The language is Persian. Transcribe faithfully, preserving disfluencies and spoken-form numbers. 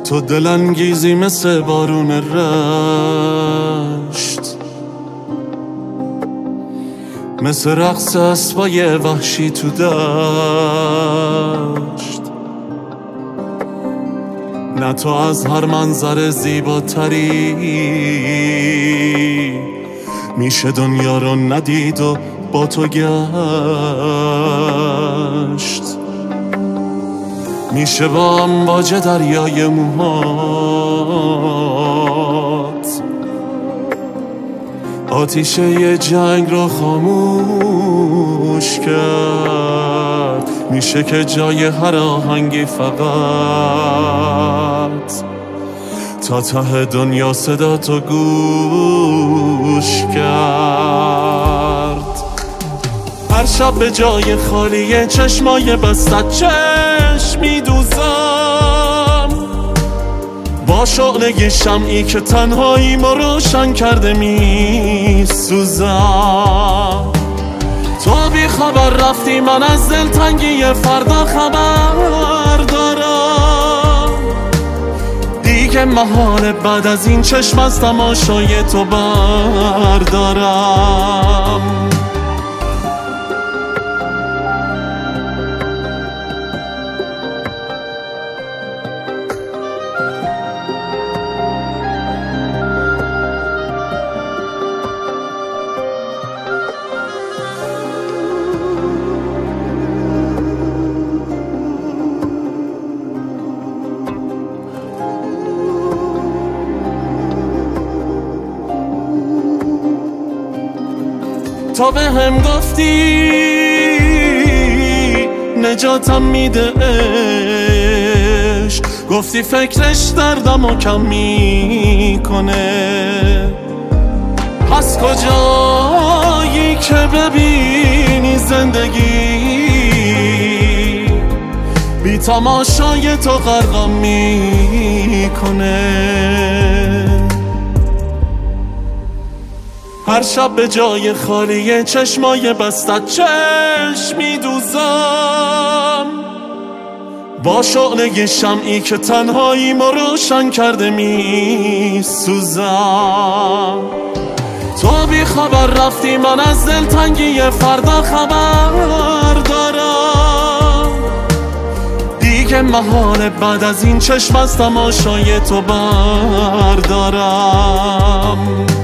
تو دلانگیزی مثل بارون رشت، مثل رقص اسبای وحشی تو دشت. نه تو از هر منظر زیباتری میشه دنیا رو ندید و با تو گشت. میشه با امواج دریای موهات آتیشه یه جنگ رو خاموش کرد. میشه که جای هر آهنگی فقط تا ته دنیا صدا تو گوش کرد. هر شب به جای خالی چشمای بستت چشمی دوزم، با شعله شمعی که تنهایی ما روشن کرده می سوزم. تو بی خبر رفتی، من از دلتنگی فردا خبر دارم. دیگه محاله بعد از این چشم از تماشای تو بردارم. تا به هم گفتی نجاتم میده عشق، گفتی فکرش دردمو کم میکنه. پس کجایی که ببینی زندگی بی تماشای تو غرقم میکنه. هر شب به جای خالی چشمای بستت چشمی دوزم، با شعله شمعی که تنهایی ما روشن کرده می سوزم. تو بی خبر رفتی، من از دلتنگی فردا خبر دارم. دیگه محاله بعد از این چشم از تماشای تو بردارم.